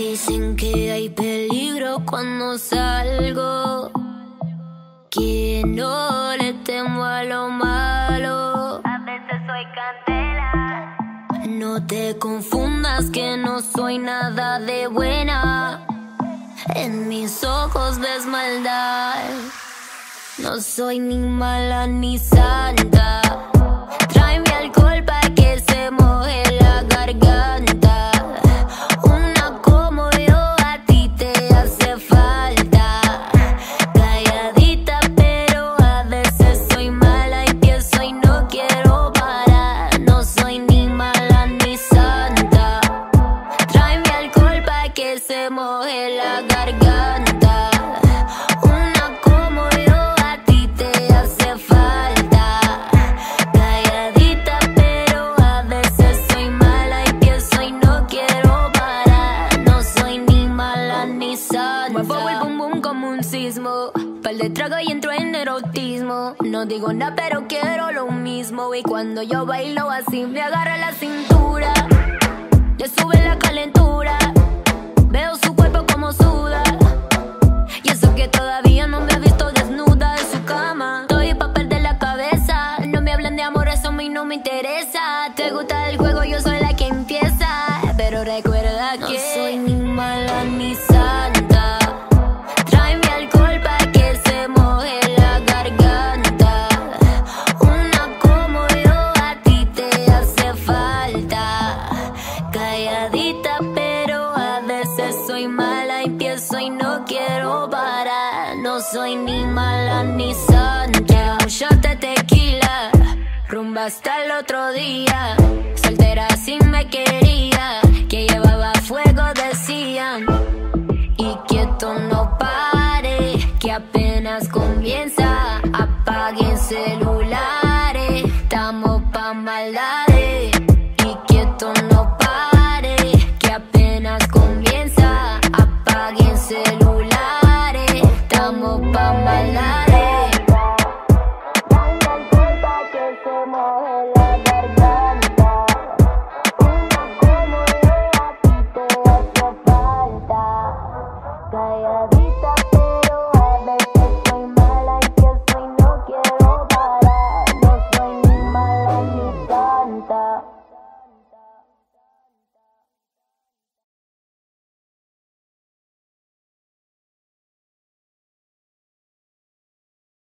Dicen que hay peligro cuando salgo, que no le temo a lo malo. A veces soy candela. No te confundas que no soy nada de buena. En mis ojos ves maldad. No soy ni mala ni santa. Tráeme alcohol pa' que se moje la garganta. Una como yo a ti te hace falta. Calladita pero a veces soy mala. Empiezo y no quiero parar. No soy ni mala ni santa. Tráeme alcohol pa' que se moje la garganta. Una como yo a ti te hace falta. Calladita pero a veces soy mala. Empiezo y no quiero parar. No soy ni mala ni santa. Muevo el bum bum como un sismo. Pal de trago y entro en erotismo. No digo nada pero quiero lo mismo. Y cuando yo bailo así me agarra la cintura. Le sube la calentura. Veo su cuerpo como suda. Y eso que todavía no me ha visto desnuda en su cama. Estoy pa' perder la cabeza. No me hablan de amor, eso a mí no me interesa. Te gusta el juego, yo soy la que empieza. Pero recuerda que no soy ni mala ni santa. Tráeme alcohol pa' que se moje la garganta. Una como yo a ti te hace falta. Calladita pero a veces soy mala. Empiezo y no quiero parar. No soy ni mala ni santa. Un shot de tequila, rumba hasta el otro día. Soltera así me quería, que llevaba fuego decían. Y que esto no pare, que apenas comienza. Apaguen celular.